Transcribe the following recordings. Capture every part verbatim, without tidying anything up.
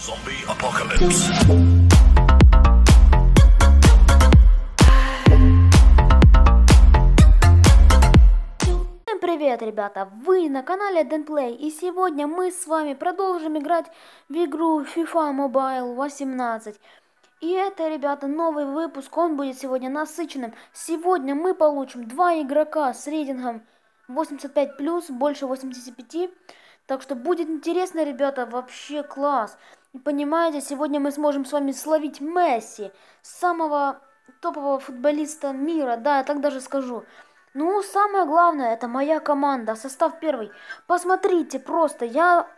Zombie apocalypse. Всем привет, ребята! Вы на канале Денплей, и сегодня мы с вами продолжим играть в игру FIFA Mobile восемнадцать. И это, ребята, новый выпуск, он будет сегодня насыщенным. Сегодня мы получим два игрока с рейтингом восемьдесят пять плюс, больше восьмидесяти пяти. Так что будет интересно, ребята, вообще класс. И понимаете, сегодня мы сможем с вами словить Месси, самого топового футболиста мира, да, я так даже скажу. Ну, самое главное, это моя команда, состав первый. Посмотрите, просто я,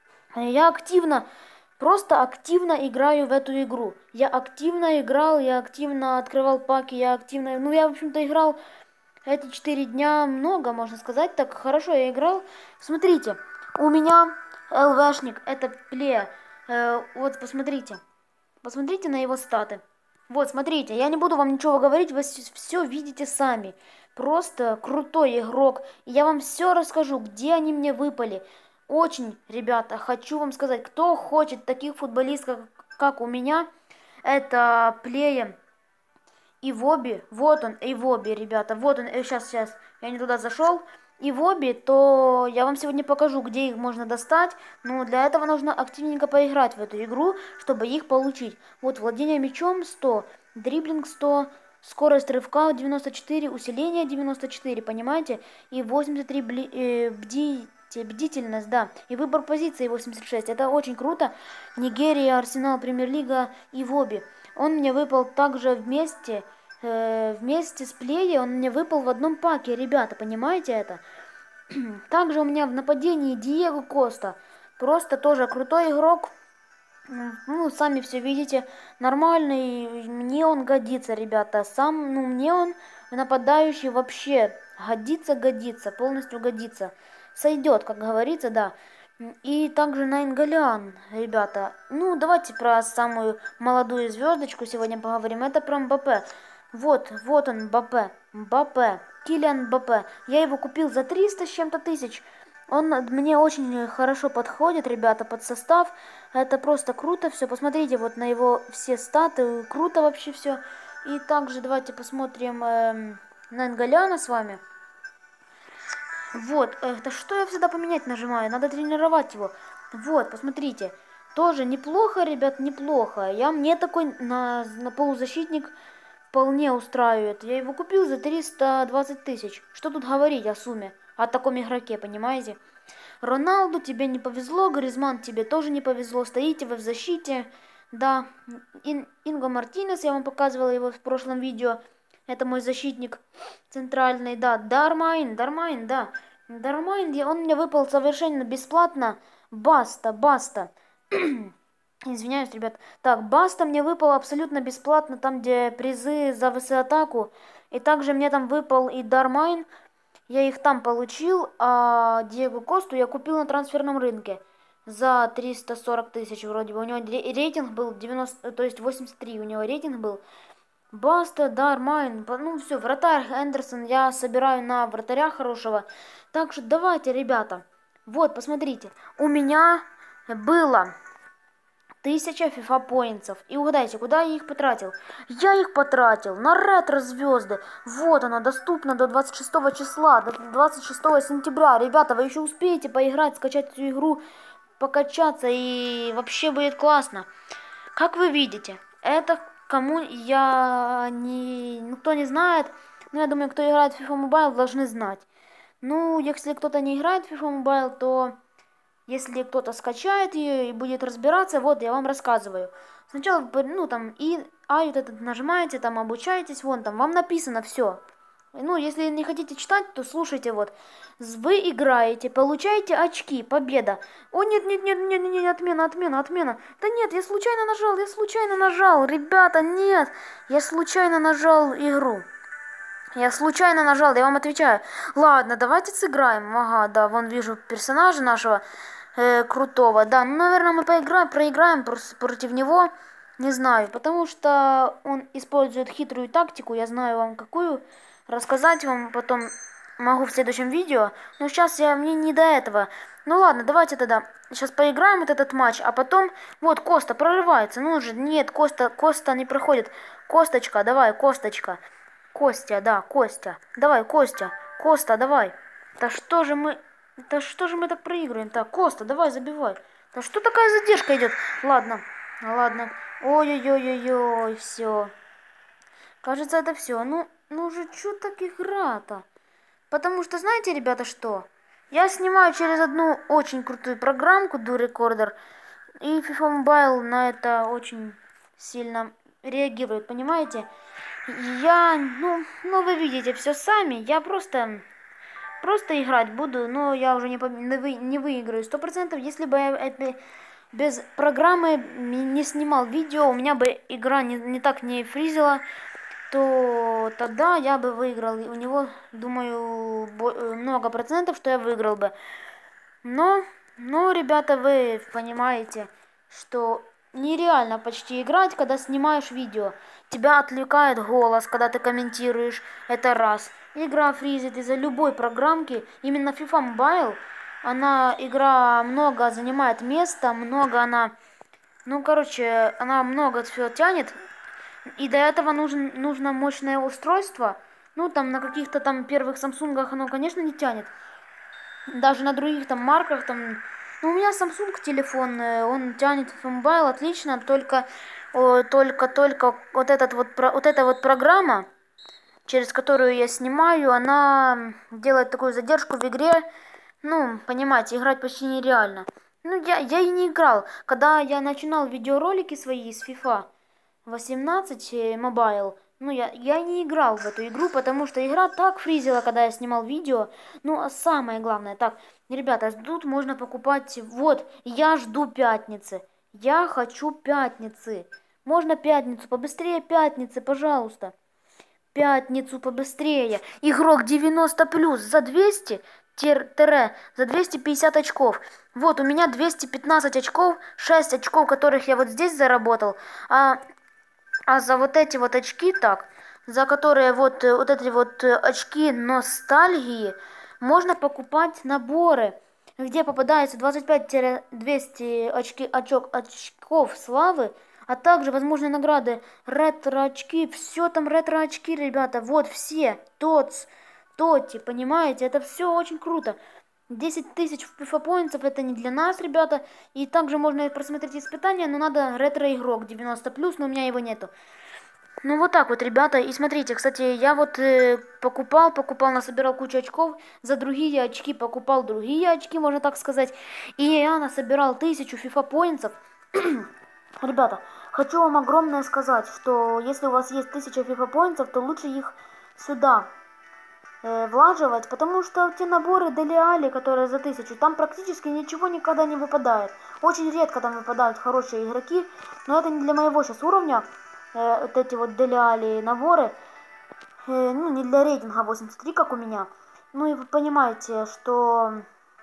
я активно, просто активно играю в эту игру. Я активно играл, я активно открывал паки, я активно, ну, я, в общем-то, играл эти четыре дня много, можно сказать, так хорошо я играл. Смотрите, у меня ЛВшник, это плея, э, вот, посмотрите, посмотрите на его статы. Вот, смотрите, я не буду вам ничего говорить, вы все видите сами. Просто крутой игрок. Я вам все расскажу, где они мне выпали. Очень, ребята, хочу вам сказать, кто хочет таких футболистов, как у меня, это плея Ивоби. Вот он, Ивоби, ребята. Вот он, сейчас, сейчас, я не туда зашел. Ивоби, то я вам сегодня покажу, где их можно достать. Но для этого нужно активненько поиграть в эту игру, чтобы их получить. Вот, владение мячом сто, дриблинг сто, скорость рывка девяносто четыре, усиление девяносто четыре, понимаете? И восемьдесят три бли, э, бди, бдительность, да. И выбор позиции восемьдесят шесть. Это очень круто. Нигерия, Арсенал, Премьер-лига, Ивоби. Он мне выпал также вместе, э, вместе с плеей, он мне выпал в одном паке, ребята, понимаете это? Также у меня в нападении Диего Коста. Просто тоже крутой игрок. Ну, сами все видите, нормальный, мне он годится, ребята. Сам, ну, мне он нападающий вообще годится, годится, полностью годится. Сойдет, как говорится, да. И также Найнгалян, ребята. Ну, давайте про самую молодую звездочку сегодня поговорим. Это про Мбаппе. Вот, вот он, Мбаппе. Мбаппе. Килиан Мбаппе. Я его купил за триста с чем-то тысяч. Он мне очень хорошо подходит, ребята, под состав. Это просто круто все. Посмотрите вот на его все статы. Круто вообще все. И также давайте посмотрим э, Найнгаляна с вами. Вот, это что я всегда поменять нажимаю? Надо тренировать его. Вот, посмотрите. Тоже неплохо, ребят, неплохо. Я мне такой на, на полузащитник вполне устраивает. Я его купил за триста двадцать тысяч. Что тут говорить о сумме? О таком игроке, понимаете? Роналду, тебе не повезло. Гризман, тебе тоже не повезло. Стоите вы в защите. Да. Ин, Инго Мартинес, я вам показывала его в прошлом видео. Это мой защитник центральный, да. Дармайн, Дармайн, да. Дармайн, он мне выпал совершенно бесплатно. Баста, Баста. Извиняюсь, ребят. Так, Баста мне выпал абсолютно бесплатно, там, где призы за ВС-атаку. И также мне там выпал и Дармайн. Я их там получил, а Диего Косту я купил на трансферном рынке. За триста сорок тысяч вроде бы. У него рейтинг был девяносто, то есть восемьдесят три у него рейтинг был. Баста, Дармайн, ну все, вратарь Эндерсон я собираю на вратаря хорошего. Так что давайте, ребята, вот, посмотрите, у меня было тысяча FIFA поинтсов. И угадайте, куда я их потратил? Я их потратил на ретро-звезды. Вот она, доступна до двадцать шестого числа, до двадцать шестого сентября. Ребята, вы еще успеете поиграть, скачать эту игру, покачаться, и вообще будет классно. Как вы видите, это... Кому я не... Никто не знает, но я думаю, кто играет в FIFA Mobile, должны знать. Ну, если кто-то не играет в FIFA Mobile, то если кто-то скачает ее и будет разбираться, вот я вам рассказываю. Сначала, ну, там, и А вот этот нажимаете, там, обучаетесь, вон там, вам написано все. Ну, если не хотите читать, то слушайте, вот. Вы играете, получаете очки, победа. О, нет, нет, нет, нет, нет, нет, отмена, отмена, отмена. Да нет, я случайно нажал, я случайно нажал. Ребята, нет, я случайно нажал игру. Я случайно нажал, я вам отвечаю. Ладно, давайте сыграем. Ага, да, вон вижу персонажа нашего э, крутого. Да, ну, наверное, мы поиграем, проиграем против него. Не знаю, потому что он использует хитрую тактику, я знаю вам какую. Рассказать вам потом могу в следующем видео, но сейчас я, мне не до этого. Ну ладно, давайте тогда Сейчас поиграем вот этот матч, а потом... Вот, Коста прорывается. Ну же, нет, Коста, Коста не проходит. Косточка, давай, Косточка. Костя, да, Костя. Давай, Костя. Коста, давай. Да что же мы... Да что же мы так проигрываем? Так, Коста, давай, забивай. Да что такая задержка идет? Ладно, ладно. Ой-ой-ой-ой-ой, все. Кажется, это все. Ну, ну же, что так игра-то? Потому что, знаете, ребята, что? Я снимаю через одну очень крутую программку Do Recorder, и FIFA Mobile на это очень сильно реагирует, понимаете? Я, ну, ну вы видите все сами, я просто, просто играть буду, но я уже не, не, вы, не выиграю сто процентов. Если бы я это, без программы не снимал видео, у меня бы игра не, не так не фризила, то тогда я бы выиграл. У него, думаю, много процентов, что я выиграл бы. Но, ну, ребята, вы понимаете, что нереально почти играть, когда снимаешь видео. Тебя отвлекает голос, когда ты комментируешь, это раз. Игра фризит из-за любой программки. Именно FIFA Mobile, она, игра много занимает места, много она, ну, короче, она много всего тянет. И до этого нужен, нужно мощное устройство. Ну, там на каких-то там первых Самсунгах оно, конечно, не тянет. Даже на других там марках там... Ну, у меня Samsung телефон, он тянет мобайл отлично, только, о, только, только вот, этот вот, вот эта вот программа, через которую я снимаю, она делает такую задержку в игре. Ну, понимаете, играть почти нереально. Ну, я, я и не играл. Когда я начинал видеоролики свои из FIFA восемнадцать Mobile, ну, я, я не играл в эту игру, потому что игра так фризила, когда я снимал видео. Ну, а самое главное, так, ребята, тут можно покупать, вот, я жду пятницы. Я хочу пятницы. Можно пятницу, побыстрее пятницы, пожалуйста. Пятницу побыстрее. Игрок девяносто плюс за двести тире за двести пятьдесят очков. Вот, у меня двести пятнадцать очков, шесть очков, которых я вот здесь заработал. А... А за вот эти вот очки, так, за которые вот, вот эти вот очки ностальгии, можно покупать наборы, где попадается двадцать пять двести очки, очок, очков славы, а также возможные награды, ретро-очки, все там ретро-очки, ребята, вот все, ТОЦ, ТОТИ, понимаете, это все очень круто. десять тысяч FIFA-поинтов это не для нас, ребята. И также можно просмотреть испытания, но надо ретро-игрок девяносто плюс, но у меня его нету. Ну вот так вот, ребята. И смотрите, кстати, я вот э, покупал, покупал, насобирал кучу очков. За другие очки покупал другие очки, можно так сказать. И я насобирал тысячу FIFA-поинтов. Ребята, хочу вам огромное сказать, что если у вас есть тысяча FIFA-поинтов, то лучше их сюда влаживать, потому что те наборы Дели Алли, которые за тысячу, там практически ничего никогда не выпадает. Очень редко там выпадают хорошие игроки, но это не для моего сейчас уровня, э, вот эти вот Дели Алли наборы, э, ну не для рейтинга восемьдесят три, как у меня. Ну и вы понимаете, что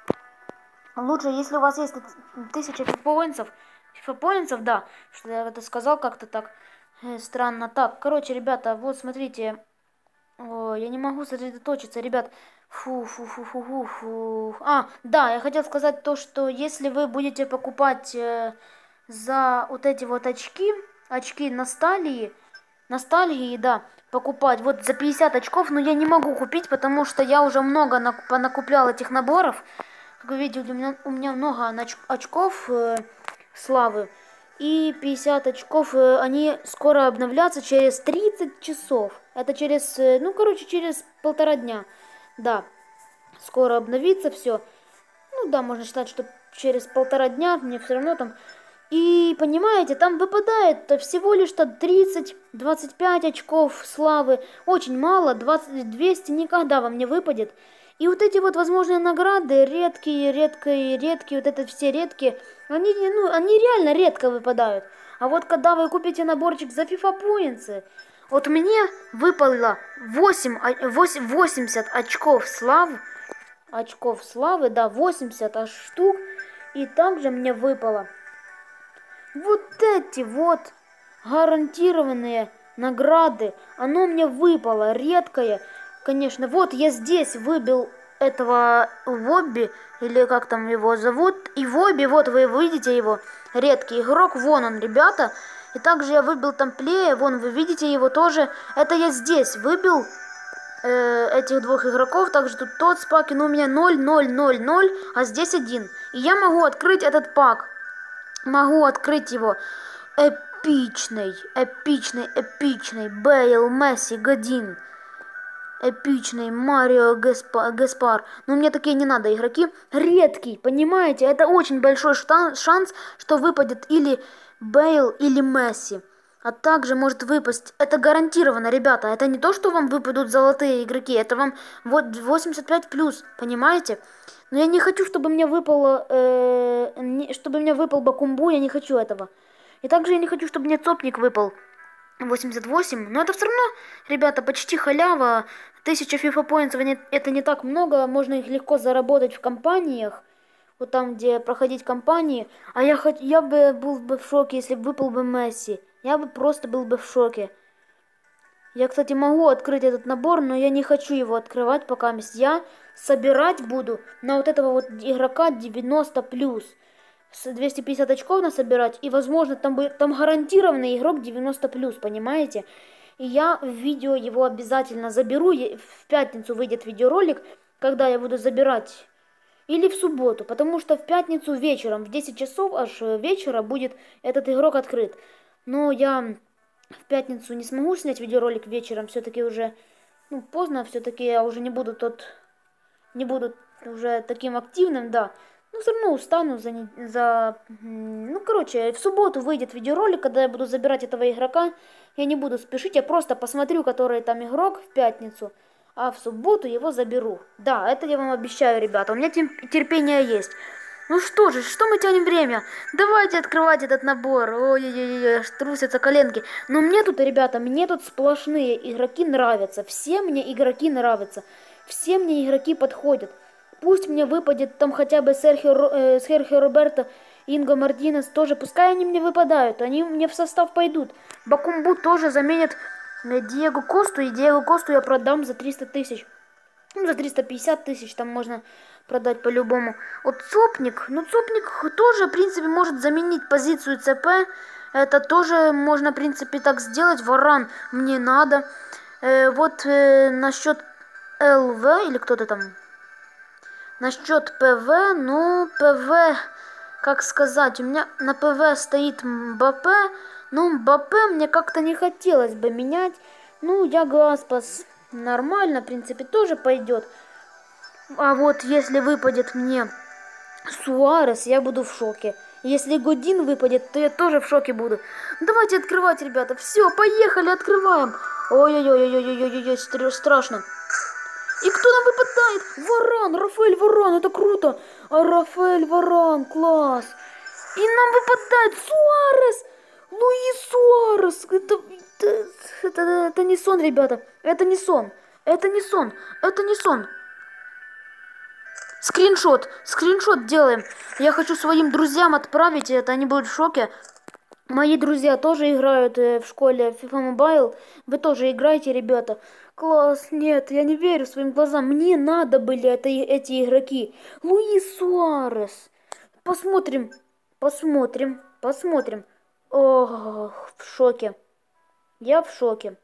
лучше, если у вас есть тысяча фифа-поинтов, фифа-поинтов, да, что я это сказал как-то так э, странно. Так, короче, ребята, вот смотрите. О, я не могу сосредоточиться, ребят. Фу, фу, фу, фу, фу, фу. А, да, я хотел сказать то, что если вы будете покупать э, за вот эти вот очки, очки ностальгии, ностальгии, да, покупать вот за пятьдесят очков, но я не могу купить, потому что я уже много накуплял этих наборов. Как вы видите, у меня, у меня много очков э, славы. И пятьдесят очков, они скоро обновлятся через тридцать часов. Это через, ну, короче, через полтора дня. Да, скоро обновится все. Ну, да, можно считать, что через полтора дня мне все равно там... И, понимаете, там выпадает всего лишь-то тридцать-двадцать пять очков славы. Очень мало, двадцать-двести никогда вам не выпадет. И вот эти вот возможные награды, редкие, редкие, редкие, вот это все редкие, они, ну, они реально редко выпадают. А вот когда вы купите наборчик за FIFA-поинты, вот мне выпало восемь, восемьдесят очков славы, очков славы, да, восемьдесят аж штук, и также мне выпало вот эти вот гарантированные награды, оно мне выпало, редкое. Конечно, вот я здесь выбил этого Вобби, или как там его зовут, и Вобби, вот вы видите его, редкий игрок, вон он, ребята. И также я выбил тамплея, вон вы видите его тоже, это я здесь выбил э, этих двух игроков, также тут тот с паки, но у меня ноль ноль ноль ноль, а здесь один. И я могу открыть этот пак, могу открыть его. Эпичный, эпичный, эпичный, Бейл, Месси, Годин. Эпичный Марио Гаспар, Гаспар. Но мне такие не надо игроки. Редкий, понимаете? Это очень большой шанс, что выпадет или Бейл, или Месси. А также может выпасть. Это гарантированно, ребята. Это не то, что вам выпадут золотые игроки. Это вам вот восемьдесят пять плюс, понимаете? Но я не хочу, чтобы мне выпало, э, не, чтобы мне выпал Бакумбу. Я не хочу этого. И также я не хочу, чтобы мне Цопник выпал. восемьдесят восемь, но это все равно, ребята, почти халява. Тысяча FIFA Points, это не так много, можно их легко заработать в компаниях, вот там, где проходить кампании. А я, хоть, я бы был бы в шоке, если бы выпал бы Месси. Я бы просто был бы в шоке. Я, кстати, могу открыть этот набор, но я не хочу его открывать пока. Я собирать буду на вот этого вот игрока девяносто плюс. С двести пятьдесят очков насобирать, и возможно там будет там гарантированный игрок девяносто плюс, понимаете? И я в видео его обязательно заберу. В пятницу выйдет видеоролик, когда я буду забирать, или в субботу, потому что в пятницу вечером в десять часов аж вечера будет этот игрок открыт. Но я в пятницу не смогу снять видеоролик вечером, все-таки уже ну поздно, все-таки я уже не буду тот не буду уже таким активным, да. Ну, все равно устану за, за... Ну, короче, в субботу выйдет видеоролик, когда я буду забирать этого игрока. Я не буду спешить, я просто посмотрю, который там игрок в пятницу. А в субботу его заберу. Да, это я вам обещаю, ребята. У меня терпение есть. Ну что же, что мы тянем время? Давайте открывать этот набор. Ой-ой-ой, трусятся коленки. Но мне тут, ребята, мне тут сплошные игроки нравятся. Все мне игроки нравятся. Все мне игроки подходят. Пусть мне выпадет там хотя бы Серхио, э, Серхио Роберто, Инго Мартинес тоже. Пускай они мне выпадают, они мне в состав пойдут. Бакумбу тоже заменит Диего Косту, и Диего Косту я продам за триста тысяч. Ну, за триста пятьдесят тысяч там можно продать по-любому. Вот Цопник, ну Цопник тоже, в принципе, может заменить позицию ЦП. Это тоже можно, в принципе, так сделать. Варан мне надо. Э, вот э, насчет ЛВ, или кто-то там... Насчет ПВ, ну, ПВ, как сказать, у меня на ПВ стоит Мбаппе, ну, Мбаппе мне как-то не хотелось бы менять, ну, я Гаспас нормально, в принципе, тоже пойдет, а вот если выпадет мне Суарес, я буду в шоке, если Годин выпадет, то я тоже в шоке буду. Давайте открывать, ребята, все, поехали, открываем, ой-ой-ой-ой-ой-ой-ой, страшно. И кто нам выпадает? Варан, Рафаэль Варан, это круто. А Рафаэль Варан, класс. И нам выпадает Суарес. Луис Суарес. Это, это, это, это не сон, ребята. Это не сон. Это не сон. Это не сон. Скриншот. Скриншот делаем. Я хочу своим друзьям отправить это. Они будут в шоке. Мои друзья тоже играют в школе FIFA Mobile. Вы тоже играете, ребята. Класс, нет, я не верю своим глазам. Мне надо были это, эти игроки. Луис Суарес. Посмотрим, посмотрим, посмотрим. Ох, в шоке. Я в шоке.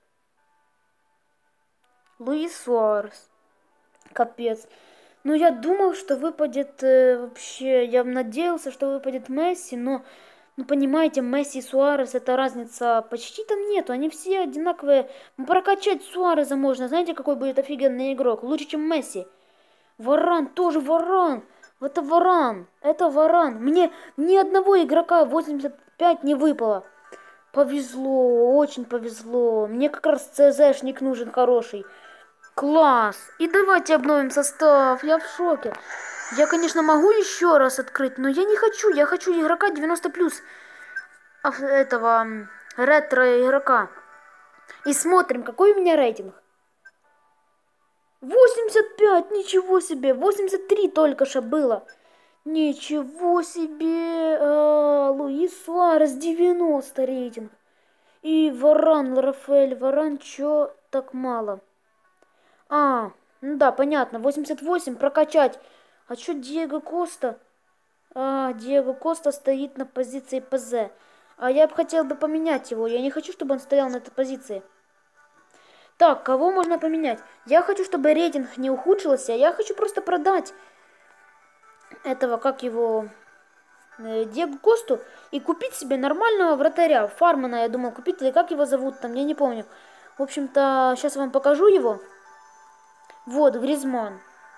Луис Суарес. Капец. Ну, я думал, что выпадет э, вообще... Я надеялся, что выпадет Месси, но... Ну, понимаете, Месси и Суарес, это разница почти там нету, они все одинаковые. Прокачать Суареса можно, знаете, какой будет офигенный игрок, лучше, чем Месси. Варан, тоже Варан, это Варан, это Варан. Мне ни одного игрока восемьдесят пять не выпало. Повезло, очень повезло, мне как раз ЦЗшник нужен хороший. Класс, и давайте обновим состав, я в шоке. Я, конечно, могу еще раз открыть, но я не хочу. Я хочу игрока девяносто плюс. Этого ретро игрока. И смотрим, какой у меня рейтинг. восемьдесят пять, ничего себе. восемьдесят три только что было. Ничего себе. А, Луис Суарес девяносто рейтинг. И Варан, Рафаэль Варан, чё так мало? А, Ну да, понятно. восемьдесят восемь прокачать. А что Диего Коста? А, Диего Коста стоит на позиции ПЗ. А я бы хотел бы поменять его. Я не хочу, чтобы он стоял на этой позиции. Так, кого можно поменять? Я хочу, чтобы рейтинг не ухудшился. Я хочу просто продать этого, как его, э, Диего Косту и купить себе нормального вратаря. Фармана, я думал, купить. Или как его зовут там, я не помню. В общем-то, сейчас вам покажу его. Вот, Гризман.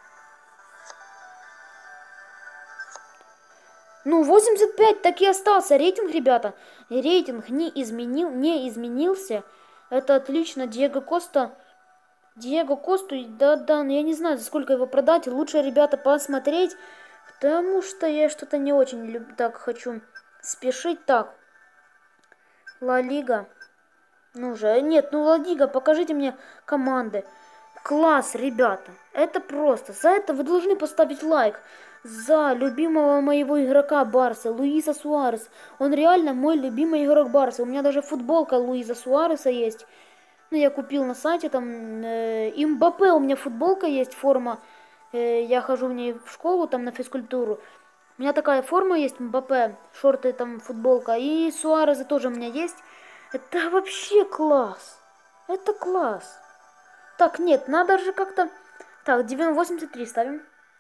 Ну, восемьдесят пять так и остался рейтинг, ребята. Рейтинг не изменил, не изменился. Это отлично. Диего Коста. Диего Косту, да-да, я не знаю, за сколько его продать. Лучше, ребята, посмотреть. Потому что я что-то не очень люб... так хочу спешить. Так. Ла Лига. Ну же, нет, ну Ла Лига, покажите мне команды. Класс, ребята. Это просто. За это вы должны поставить лайк. За любимого моего игрока Барса, Луиса Суарес. Он реально мой любимый игрок Барса. У меня даже футболка Луиса Суареса есть. Ну, я купил на сайте там. Э, и Мбаппе у меня футболка есть, форма. Э, я хожу в ней в школу, там на физкультуру. У меня такая форма есть, Мбаппе. Шорты там, футболка. И Суареса тоже у меня есть. Это вообще класс. Это класс. Так, нет, надо же как-то... Так, восемьдесят три ставим.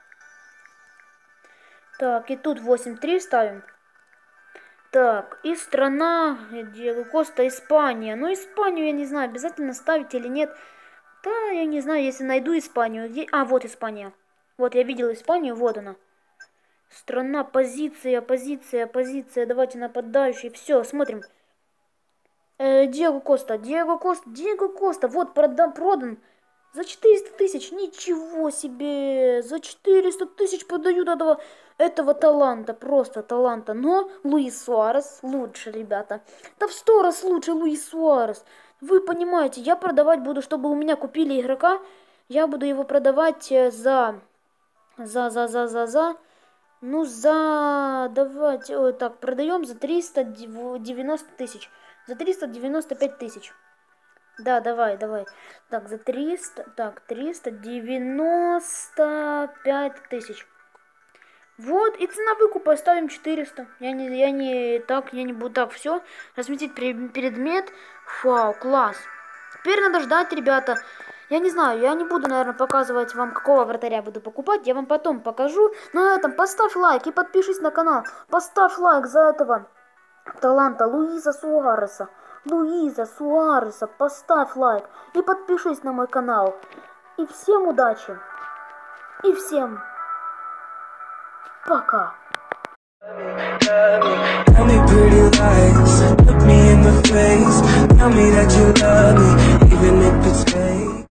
Так, и тут восемьдесят три ставим. Так, и страна, Диего Коста, Испания. Ну, Испанию, я не знаю, обязательно ставить или нет. Да, я не знаю, если найду Испанию. Где... А, вот Испания. Вот, я видел Испанию, вот она. Страна, позиция, позиция, позиция. Давайте нападающий. Все, смотрим. Э, Диего Коста, Диего Коста, Диего Коста. Вот, продан, продан. За четыреста тысяч, ничего себе, за четыреста тысяч подают этого, этого таланта, просто таланта. Но Луис Суарес лучше, ребята. Да в сто раз лучше Луис Суарес. Вы понимаете, я продавать буду, чтобы у меня купили игрока. Я буду его продавать за, за, за, за, за, за. Ну, за, давайте, ой, так, продаем за триста девяносто тысяч. За триста девяносто пять тысяч. Да, давай, давай. Так, за триста, так, триста девяносто пять тысяч. Вот, и цена выкупа ставим четыреста. Я не, я не, так, я не буду, так, все. Разместить предмет. Вау, класс. Теперь надо ждать, ребята. Я не знаю, я не буду, наверное, показывать вам, какого вратаря буду покупать. Я вам потом покажу. Но на этом поставь лайк и подпишись на канал. Поставь лайк за этого таланта Луиса Суареса. Луиза Суареса, поставь лайк и подпишись на мой канал. И всем удачи. И всем пока. Tell me pretty lies, look me in the face, tell me that you love me.